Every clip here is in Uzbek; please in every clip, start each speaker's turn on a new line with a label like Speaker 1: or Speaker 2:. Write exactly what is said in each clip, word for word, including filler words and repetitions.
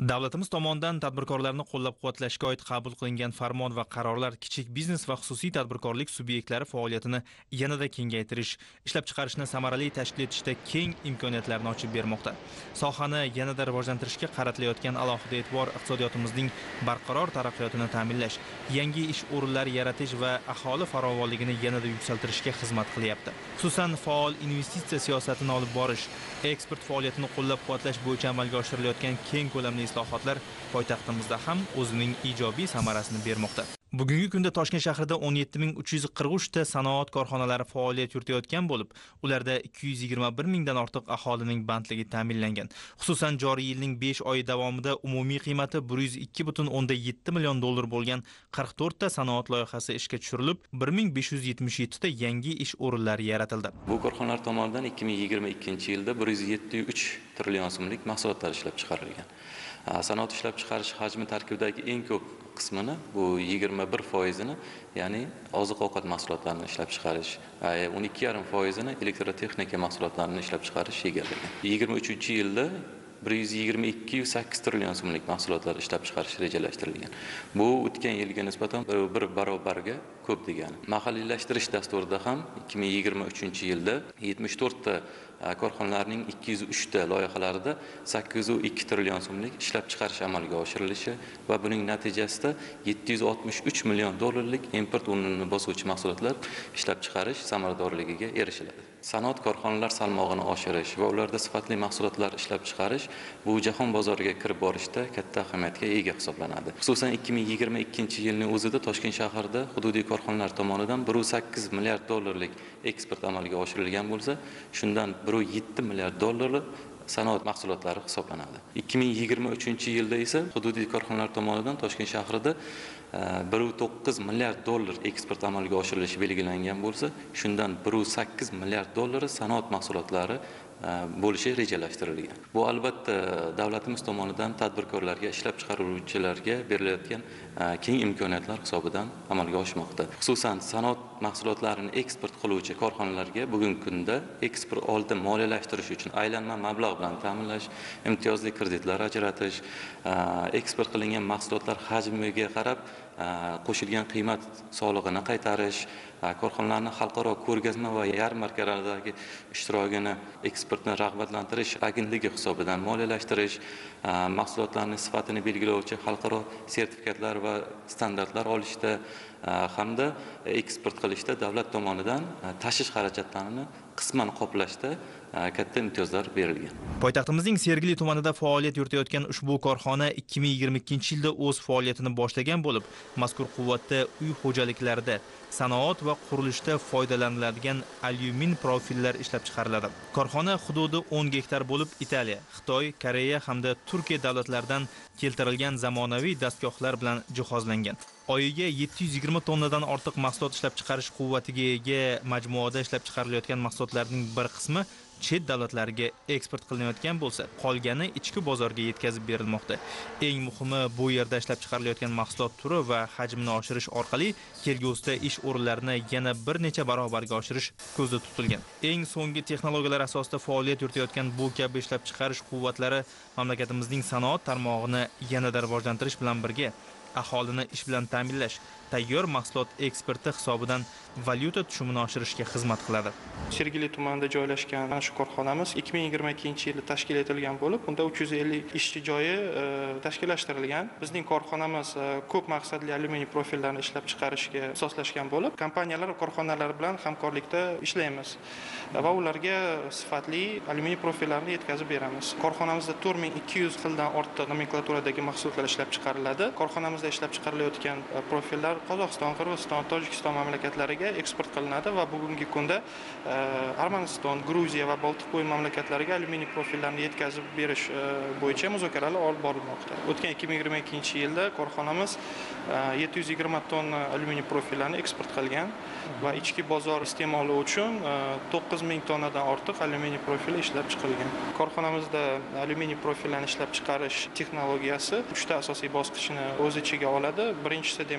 Speaker 1: Davlatimiz tomonidan tadbirkorlarni qo'llab-quvvatlashga oid qabul qilingan farmon va qarorlar kichik biznes va xususiy tadbirkorlik subyektlari faoliyatini yanada kengaytirish, ishlab chiqarishni samarali tashkil etishda keng imkoniyatlarni ochib bermoqda. Sohani yanada rivojlantirishga qaratilayotgan alohida e'tibor iqtisodiyotimizning barqaror taraqqiyotini ta'minlash, yangi ish o'rinlari yaratish va aholi farovonligini yanada yuksaltirishga xizmat qilyapti. Xususan, faol investitsiya siyosatini olib borish, eksport faoliyatini qo'llab-quvvatlash bo'yicha amalga oshirilayotgan keng ko'lamli islohotlar poytaxtimizda ham o'zining ijobiy samarasini bermoqda. Bugungi kunda Toshkent shahrida o'n yetti ming uch yuz qirq uch ta sanoat korxonalari faoliyat yuritayotgan bo'lib, ularda ikki yuz yigirma bir mingdan ortiq aholining bandligi ta'minlangan. Xususan, joriy yilning besh oyi davomida umumiy qiymati bir yuz ikki butun o'ndan yetti million dollar bo'lgan qirq to'rt ta sanoat loyihasi ishga tushirilib, bir ming besh yuz yetmish yetti ta yangi ish o'rinlari yaratildi.
Speaker 2: Bu korxonalar tomonidan ikki ming yigirma ikkinchi yilda bir yuz yetmish uch trillion so'mlik mahsulotlar ishlab chiqarilgan. Sanoat ishlab chiqarish hajmi tarkibidagi eng ko'p qismini, bu yigirma bir foizini, ya'ni oziq-ovqat mahsulotlarini ishlab chiqarish, o'n ikki yarim foizini elektrotexnika mahsulotlarini ishlab chiqarish egallagan. yigirma uchinchi yilda bir yuz yigirma ikki nuqta sakkiz trillion so'mlik mahsulotlar ishlab chiqarish rejalashtirilgan. Bu o'tgan yilga nisbatan bir barobarga ko'p degani. Mahalliylashtirish dasturida ham ikki ming yigirma uchinchi yilda yetmish to'rt ta korxonalarning ikki yuz uch ta loyihalarida sakkiz nuqta ikki trillion so'mlik ishlab chiqarish amalga oshirilishi va buning natijasida yetti yuz oltmish uch million dollarlik import o'rnini bosuvchi mahsulotlar ishlab chiqarish samaradorligiga erishiladi. Sanoat korxonalar salmog'ini oshirish va ularda sifatli mahsulotlar ishlab chiqarish bu jahon bozoriga kirib borishda katta ahamiyatga ega hisoblanadi. Xususan ikki ming yigirma ikkinchi yilning o'zida Toshkent shahrida hududiy korxonalar tomonidan bir nuqta sakkiz milliard dollarlik eksport amalga oshirilgan bo'lsa, shundan bir nuqta yetti milliard dollari sanoat mahsulotlari hisoblanadi. ikki ming yigirma uchinchi yilda esa hududiy korxonalar tomonidan Toshkent shahrida bir nuqta to'qqiz milliard dollar eksport amalga oshirilishi belgilangan bo'lsa, shundan bir nuqta sakkiz milliard dollari sanoat mahsulotlari bo'lishi rejalashtirilgan. Bu albatta davlatimiz tomonidan tadbirkorlarga, ishlab chiqaruvchilarga berilayotgan keng imkoniyatlar hisobidan amalga oshmoqda. Xususan, sanoat mahsulotlarini eksport qiluvchi korxonalarga bugungi kunda eksport oldi moliyalashtirish uchun aylanma mablag' bilan ta'minlash, imtiyozli kreditlar ajratish, eksport qilingan mahsulotlar hajmiga qarab qo'shilgan qiymat solig'ini qaytarish, korxonalarning xalqaro ko'rgazma va yarmarkalardagi ishtirokini eksportni rag'batlantirish agentligi hisobidan moliyalashtirish, mahsulotlarning sifatini belgilovchi xalqaro sertifikatlar va standartlar olishda hamda eksport qilishda davlat tomonidan tashish xarajatlarini qisman qoplashda katta imtiyozlar berilgan.
Speaker 1: Poytaxtimizning Sergeli tumanida faoliyat yuritayotgan ushbu korxona ikki ming yigirma ikkinchi yilda o'z faoliyatini boshlagan bo'lib, mazkur quvvatda uy xo'jaliklarida, sanoat va qurilishda foydalaniladigan alyumin profillar ishlab chiqariladi. Korxona hududi o'n gektar bo'lib, Italiya, Xitoy, Koreya hamda Turkiya davlatlaridan keltirilgan zamonaviy dastgohlar bilan jihozlangan. Oyiga yetti yuz yigirma tonnadan ortiq mahsulot ishlab chiqarish quvvatiga ega majmuada ishlab chiqarilayotgan mahsulotlarning bir qismi chet davlatlarga eksport qilinayotgan bo'lsa, qolgani ichki bozorga yetkazib berilmoqda. Eng muhimi, bu yerda ishlab chiqarilayotgan mahsulot turi va hajmini oshirish orqali kelgusida ish o'rinlarini yana bir necha barobarga oshirish ko'zda tutilgan. Eng so'nggi texnologiyalar asosida faoliyat yuritayotgan bu kabi ishlab chiqarish quvvatlari mamlakatimizning sanoat tarmog'ini yanada rivojlantirish bilan birga aholini ish bilan ta'minlash, tayyor mahsulot eksporti hisobidan valyuta tushumini oshirishga xizmat qiladi.
Speaker 3: Sergeli tumanida joylashgan mana shu korxonamiz ikki ming yigirma ikkinchi yilda tashkil etilgan bo'lib, unda uch yuz ellik ishchi joyi tashkillashtirilgan. Bizning korxonamiz ko'p maqsadli alyuminiy profillarni ishlab chiqarishga asoslashgan bo'lib, kompaniyalar va korxonalar bilan hamkorlikda ishlaymiz va ularga sifatli alyuminiy profillarni yetkazib beramiz. Korxonamizda to'rt ming ikki yuz xildan ortiq nomenklaturadagi mahsulotlar ishlab chiqariladi. Korxonamizda ishlab chiqarilayotgan profillar Qozog'iston, Qirg'iziston, Tojikiston mamlakatlariga eksport qilinadi va bugungi kunda Armaniston, Gruziya va Boltiqbo'yi mamlakatlariga alyuminiy profillarni yetkazib berish bo'yicha muzokaralar olib borilmoqda. O'tgan ikki ming yigirma ikkinchi yilda korxonamiz yetti yuz yigirma tonna alyuminiy profillarni eksport qilgan va ichki bozor iste'moli uchun to'qqiz ming tonnadan ortiq alyuminiy profili ishlab chiqilgan. Korxonamizda alyuminiy profillarni ishlab chiqarish texnologiyasi uchta asosiy bosqichni o'z ichiga oladi. Birinchisi demak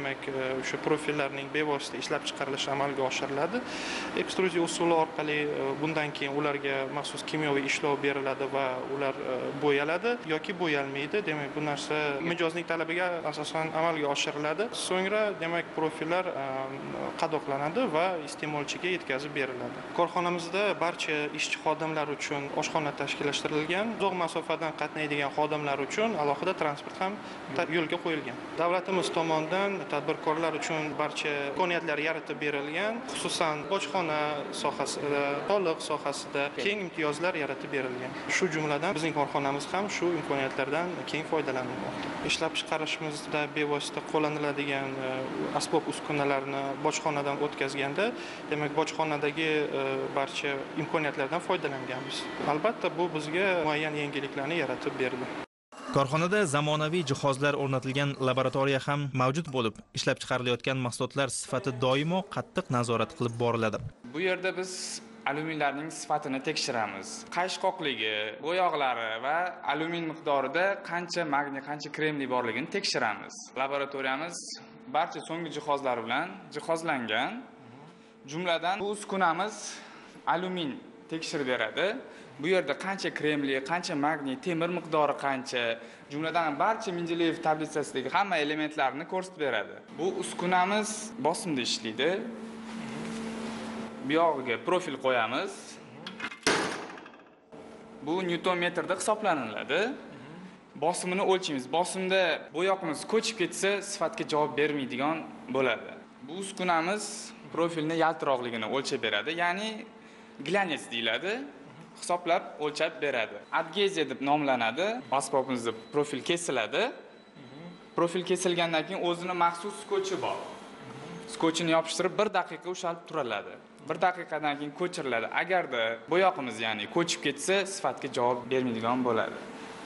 Speaker 3: o'sha profillarning bevosita ishlab chiqarilishi amalga oshiriladi. Ekstruziya usuli orqali bundan keyin ularga maxsus kimyoviy ishlov beriladi va ular bo'yaladi yoki bo'yalmaydi. Demak, bu narsa mijozning talabiga asosan amalga oshiriladi. So'ngra demak profillar qadoqlanadi va iste'molchiga yetkazib beriladi. Korxonamizda barcha ishchi xodimlar uchun oshxona tashkillashtirilgan. Uzoq masofadan qatnaydigan xodimlar uchun alohida transport ham yo'lga qo'yilgan. Davlatimiz tomonidan tadbirkorlar uchun barcha imkoniyatlar yaratib berilgan, xususan bojxona sohasida, soliq sohasida keng imtiyozlar yaratib berilgan. Shu jumladan bizning korxonamiz ham shu imkoniyatlardan keng foydalanmoqda. Ishlab chiqarishimizda bevosita qo'llaniladigan asbob uskunalarni bojxonadan o'tkazganda, demak bojxonadagi barcha imkoniyatlardan foydalanganmiz. Albatta bu bizga muayyan yengilliklarni yaratib berdi.
Speaker 1: Korxonada zamonaviy jihozlar o'rnatilgan laboratoriya ham mavjud bo'lib, ishlab chiqarilayotgan mahsulotlar sifati doimo qattiq nazorat qilib boriladi.
Speaker 4: Bu yerda biz alyuminlarning sifatini tekshiramiz. Qayishqoqligi, bo'yoqlari va alyumin miqdorida qancha magniy, qancha kremniy borligini tekshiramiz. Laboratoriyamiz barcha so'nggi jihozlar bilan jihozlangan. Jumladan bu uskunamiz alyumin tekshirib beradi. Bu yerda qancha kremli, qancha magniy, temir miqdori qancha, jumladan barcha Mendeleyev tablisasidagi hamma elementlarni ko'rsatib beradi. Bu uskunamiz bosimda ishlaydi. Bu yog'iga profil qo'yamiz. Bu newton metrda hisoblanadi. Bosimini o'lchaymiz. Bosimda bo'yoqimiz ko'chib ketsa, sifatga javob bermaydigan bo'ladi. Bu uskunamiz profilni yaltiroqligini o'lchab beradi, ya'ni glanets deyiladi. Hisoblab o'lchab beradi. Adgeziya deb nomlanadi. Asbobimizda profil kesiladi. Profil kesilgandan keyin o'zini maxsus skochi bor. Skochini yopishtirib bir daqiqa ushalib turiladi. bir daqiqadan keyin ko'chiriladi. Agarda bo'yoqimiz, ya'ni ko'chib ketsa, sifatga javob bermaydigan bo'ladi.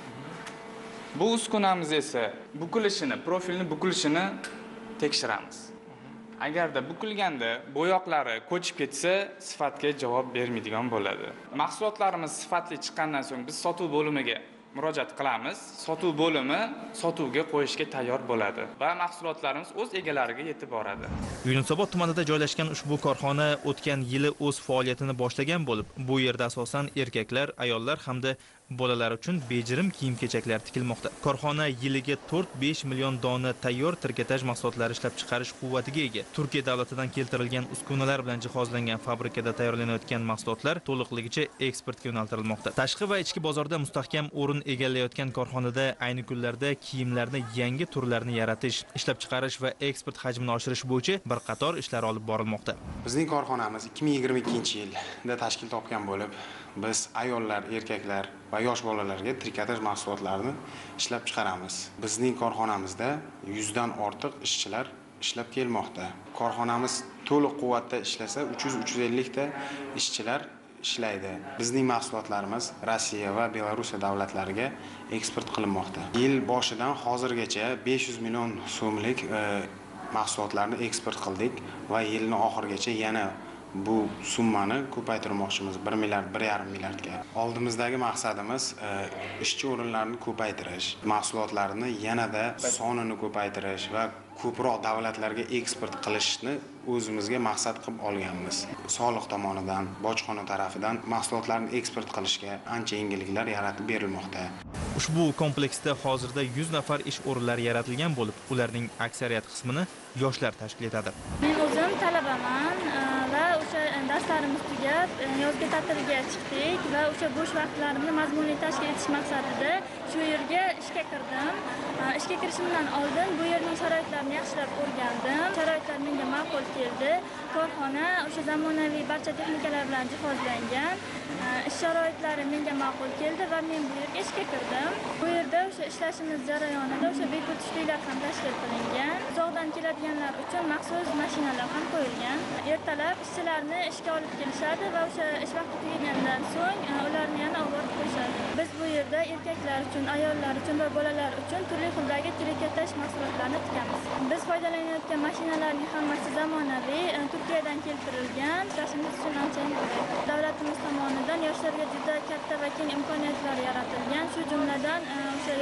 Speaker 4: Bu uskunamiz esa bukilishini, profilni bukilishini tekshiramiz. Agarda bukilganda bo'yoqlari ko'chib ketsa, sifatga javob bermaydigan bo'ladi. Mahsulotlarimiz sifatli chiqqandan so'ng biz sotuv bo'limiga murojaat qilamiz. Sotuv bo'limi sotuvga qo'yishga tayyor bo'ladi va mahsulotlarimiz o'z egalariga yetib boradi.
Speaker 1: Yunusobod tumanida joylashgan ushbu korxona o'tgan yili o'z faoliyatini boshlagan bo'lib, bu yerda asosan erkaklar, ayollar hamda bolalar uchun bejirim kiyim-kechaklar tikilmoqda. Korxona yiliga to'rt besh million dona tayyor trikotaj mahsulotlari ishlab chiqarish quvvatiga ega. Turkiya davlatidan keltirilgan uskunalar bilan jihozlangan fabrikada tayyorlanayotgan mahsulotlar to'liqligicha eksportga yo'naltirilmoqda. Tashqi va ichki bozorda mustahkam o'rin egallayotgan korxonada ayni kunlarda kiyimlarni yangi turlarini yaratish, ishlab chiqarish va eksport hajmini oshirish bo'yicha bir qator ishlar olib borilmoqda.
Speaker 5: Bizning korxonamiz ikki ming yigirma ikkinchi yilda tashkil topgan bo'lib, biz ayollar, erkaklar va yosh bolalarga trikotaj mahsulotlarini ishlab chiqaramiz. Bizning korxonamizda yuzdan ortiq ishchilar ishlab kelmoqda. Korxonamiz to'liq quvvatda ishlasa, uch yuz uch yuz ellik ta ishchilar ishlaydi. Bizning mahsulotlarimiz Rossiya va Belorussiya davlatlariga eksport qilinmoqda. Yil boshidan hozirgacha besh yuz million so'mlik mahsulotlarni eksport qildik va yilning oxirigacha yana bu summani ko'paytirmoqchimiz, bir milliard, bir yarim milliardga. Oldimizdagi maqsadimiz ishchi o'rinlarini ko'paytirish, mahsulotlarni yanada sonini ko'paytirish va ko'proq davlatlarga eksport qilishni o'zimizga maqsad qilib olganmiz. Soliq tomonidan, bojxona tarafidan mahsulotlarni eksport qilishga ancha yengilliklar yaratib berilmoqda.
Speaker 1: Ushbu kompleksda hozirda yuz nafar ish o'rinlari yaratilgan bo'lib, ularning aksariyat qismini yoshlar tashkil etadi.
Speaker 6: Men o'zim talabaman va o'sha darslarimiz tugab, yozgi ta'tilga chiqdik va o'sha bo'sh vaqtlarimni mazmunli tashkil etish maqsadida shu yerga ishga kirdim. Ishga kirishimdan oldin bu yerning sharoitlarini yaxshilab o'rgandim. Sharoitlar menga ma'qul keldi. Korxona o'sha zamonaviy barcha texnikalar bilan jihozlangan. Ish sharoitlari menga ma'qul keldi va men bu yerga ishga kirdim. Bu yerda o'sha ishlashimiz jarayonida o'sha bepul tushliklar ham tashkil qilingan. Uzoqdan keladiganlar uchun maxsus mashinalar ham qo'yilgan. Ertalab ishchilarni ishga olib kelishadi va o'sha ish vaqti tugagandan so'ng ularni yana olib borib qo'yishadi. Biz bu yerda erkaklar uchun, ayollar uchun va bolalar uchun turli xildagi trikotaj mahsulotlarni tikamiz. Biz foydalanayotgan mashinalarning hammasi zamonaviy, Turkiyadan keltirilgan. Ishlashimiz uchun ancha qulay. Davlatimiz tomonidan yoshlarga juda katta va keng imkoniyatlar yaratilgan. Shu jumladan o'sha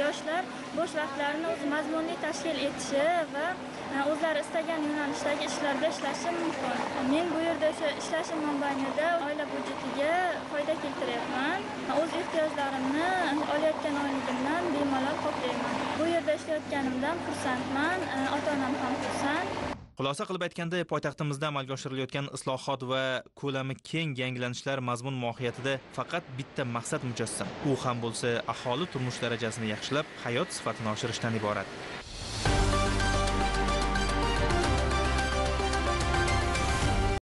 Speaker 6: yoshlar bo'sh vaqtlarini o'z mazmunli tashkil etishi va o'zlari istagan yo'nalishdagi ishlarda ishlashi mumkin. Men bu yerda o'sha ishlashim mobaynida oila byudjetiga foyda keltiryapman. O'z ehtiyojlarimni olayotgan oyligimdan bemalol qoplayman. Bu yerda ishlayotganimdan xursandman, ota-onam ham xursand.
Speaker 1: Xulosa qilib aytganda, poytaxtimizda amalga oshirilayotgan islohot va ko'lami keng yangilanishlar mazmun mohiyatida faqat bitta maqsad mujassam. U ham bo'lsa aholi turmush darajasini yaxshilab, hayot sifatini oshirishdan iborat.